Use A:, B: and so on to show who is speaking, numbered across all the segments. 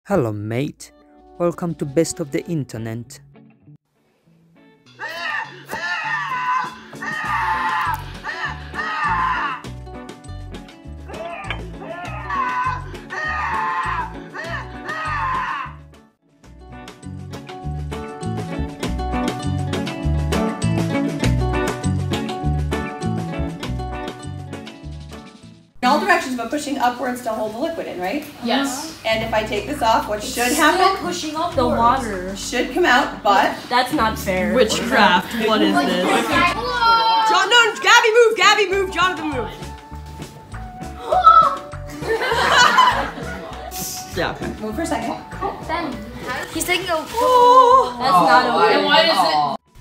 A: Hello mate, welcome to Best of the Internet.
B: In all directions, but pushing upwards to hold the liquid in, right?
C: Yes.
B: And if I take this off, what should happen?
C: Pushing upwards. The water
B: Should come out, but
C: that's not fair.
D: Witchcraft. What is this?
B: John, no, Gabby move, Jonathan move.
D: Yeah, okay.
B: Move for a second.
C: Ben, he's taking a. That's not okay.
D: And why is it?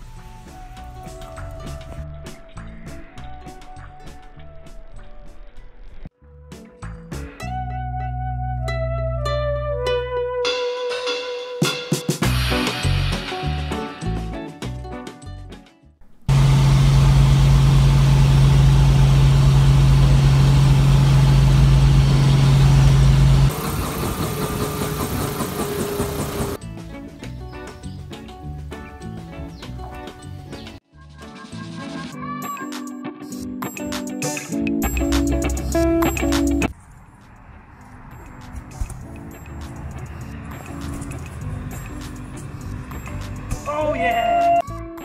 A: Oh yeah!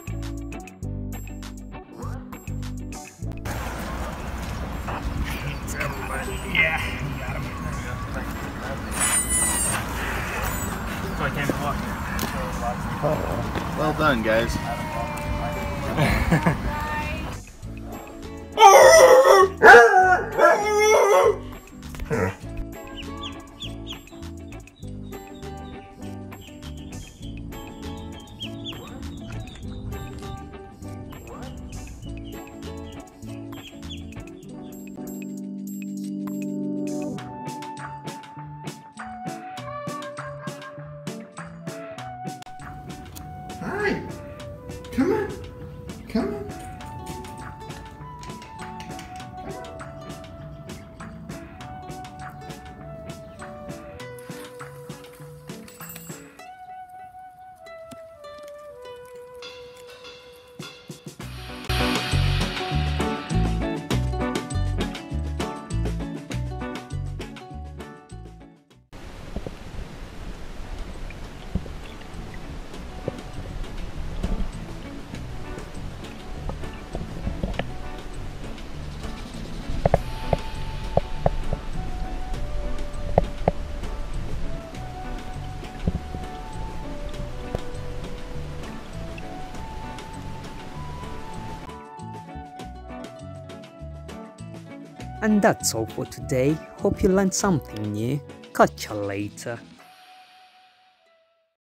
A: Yeah. So I can't walk.
E: Oh, well done, guys. Hi. Come on. Come on.
A: And that's all for today. Hope you learned something new. Catch you later.